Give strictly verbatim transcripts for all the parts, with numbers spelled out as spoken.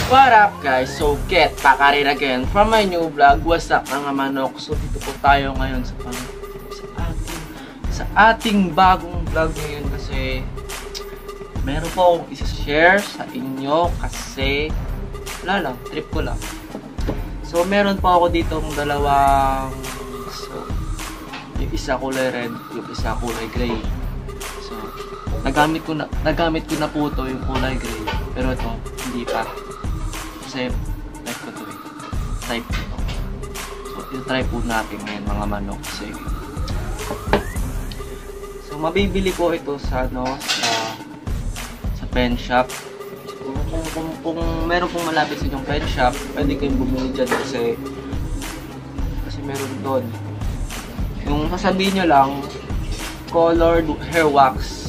What up guys? So get back at it again from my new vlog. What's up mga manok? So dito po tayo ngayon sa, pang, sa, ating, sa ating bagong vlog ngayon kasi meron po akong isa-share sa inyo kasi wala lang, trip ko lang. So meron po ako ditong dalawang, so yung isa kulay red, yung isa kulay gray. So nagamit ko na, nagamit ko na po ito yung kulay gray, pero ito hindi pa. Kasi type ko to eh. Type ko to. So, i-try po natin ngayon mga manok. Kasi so, mabibili ko ito sa ano, sa sa pen shop. So, kung, kung, kung meron pong malapit sa inyong pen shop, pwede kayong bumili dyan kasi kasi meron doon. Yung sasabihin nyo lang, colored hair wax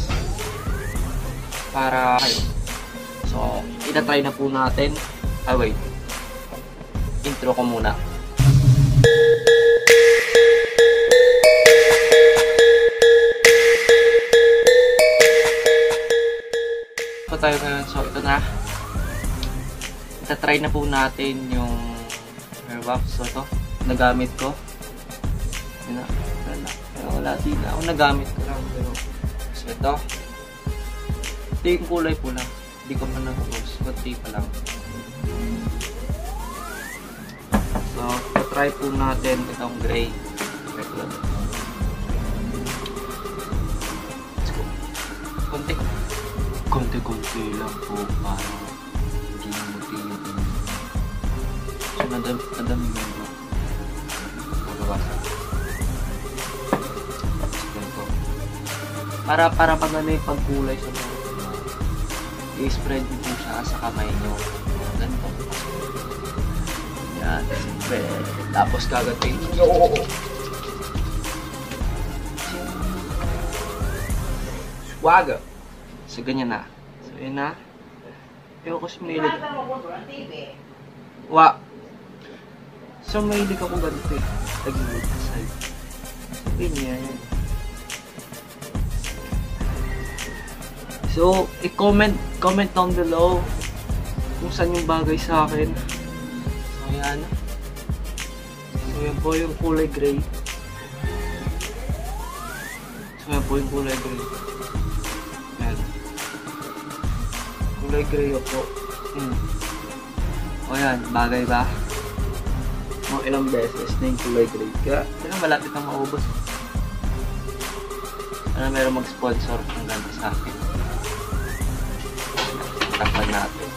para kayo. So, ita-try na po natin. Ah, wait. Intro ko muna. So, tayo ngayon. So, ito na. Ita-try na po natin yung hair wax. So, ito. Nagamit ko. Yun na. Wala na. Wala din na. Ako nagamit ko lang. Pero, so, ito. Ito yung kulay pula. Hindi ko pa na-post. Kunti pa lang. So, try po natin itong gray. Let's go. Konti. Konti-konti lang po para hindi na mag-tiyo. So, nadam nadami mo ito. Magawasan. Ganito. Para, para pag ano yung pagkulay sa mga i-spread nyo po siya sa kamay nyo. Ganito. Yan, spread. Tapos kagatin nyo. Swagger. So, ganyan na. So, yun na. Ewan ko sumilig. Wa. So, mahilig ako ganito eh. Tagilid sa side. So, ganyan. So, i-comment comment down below kung saan yung bagay sa akin. So, yan. So, yan po yung kulay gray. So, yan po yung kulay gray. Yan. Kulay gray po. Hmm. O yan, bagay ba? Mga ilang beses na yung kulay gray. Kaya, kaya malapit na maubos. Sana meron mag-sponsor ng ganito sa akin. Takpan natin.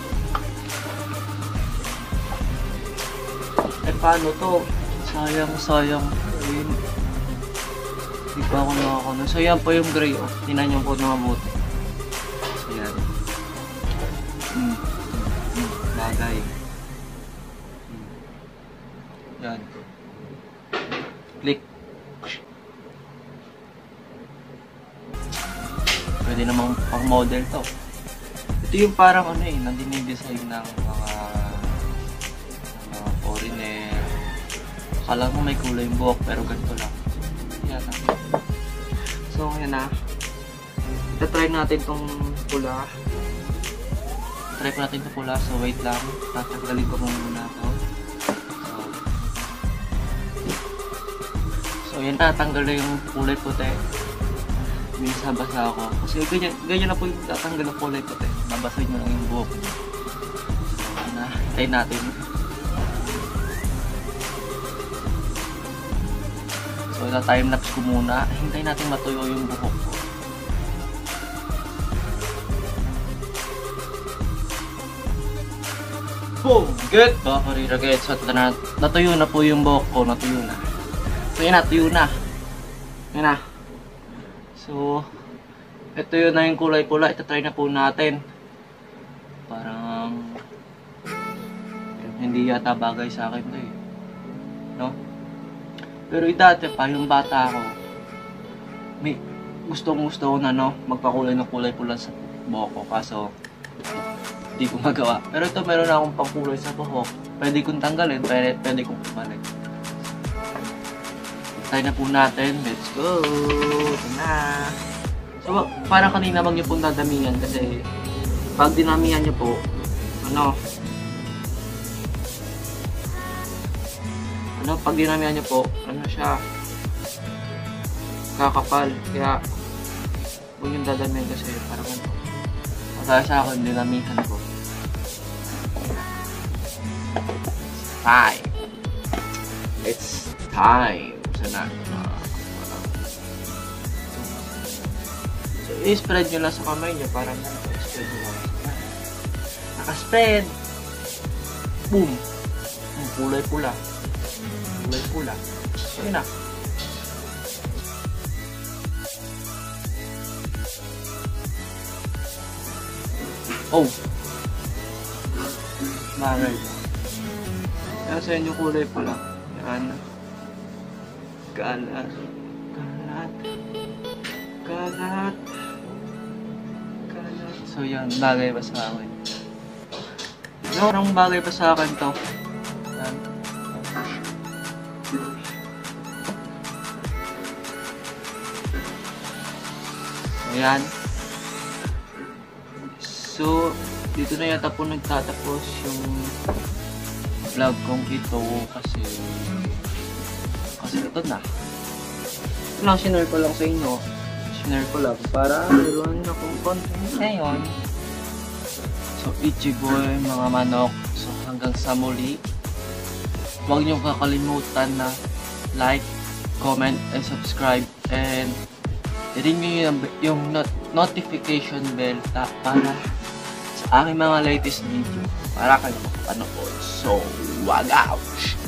Eh, paano to? Sayang, sayang. Ayun. Hindi pa ako nakakano. So, yan po yung gray. Oh. Tinan nyo po na mabuti. So, yan. Hmm. Hmm. Bagay. Hmm. Yan. Click. Pwede namang pang-model to. Ito yung parang ano eh, nandinidesign ng mga mga foreigner. Akala mo may kulay yung buhok pero ganito lang. Yan na. So ngayon na. Ita-try natin tong pula. Try ko natin itong pula. So wait lang. Tatanggalin ko muna ito. So, so yan na. Tanggal na yung kulay puti. Minsan basa ako. Kasi ganyan, ganyan na po yung tatanggal ng kulay puti. Babasahin nyo lang yung buhok. So, na, hintayin natin. So, ita-timelapse ko muna. Hintayin natin matuyo yung buhok ko. Boom! Good! Baka riragay. So, na, natuyo na po yung buhok ko. Natuyo na. So, yun na. Tuyo na. Yun na. So, ito yun na yung kulay pula. Ito-try na po natin. Parang hindi yata bagay sa akin to eh. No? Pero dati pa, yung bata ako, may gustong gusto ko na no, magpakulay ng kulay pula sa buhok ko. Kaso, hindi ko magawa. Pero ito, meron na akong pangkulay sa buhok. Pwede kong tanggalin, pwede, pwede kong pumalik. Try na po natin. Let's go! Ito na! So, parang kanina wag niyo pong dadamihan kasi pag dinamihan niyo po, ano, ano, pag dinamihan nyo po, ano siya, kakapal. Kaya, huwag yung dadamihan kasi parang ano. Kaya sa akin, dinamihan ko. Time. It's time. Sana. So, i-spread nyo lang sa kamay nyo. Parang i-spread nyo lang. Naka-spread. Boom. Kulay pula. Kulay pula. So, yun na. Oh. Bagay. Kaya sa inyo kulay pula. Yan. Kalat. Kalat. Kalat. Kalat. So yan, bagay ba sa akin? Parang bagay pa sa akin to. Yan. Ayan. So, dito na yata po nagtatapos yung vlog kong ito kasi kasi ito na. Ito lang, sinare ko lang sa inyo. Sinare ko lang para meron akong content ngayon. So, Ichiboy, mga manok. So, hanggang sa muli. Huwag niyong kakalimutan na like, comment, and subscribe. And, i-ring nyo yung, yung not notification bell ta para sa aking mga latest video. Para kayo makapanood. So, wag out!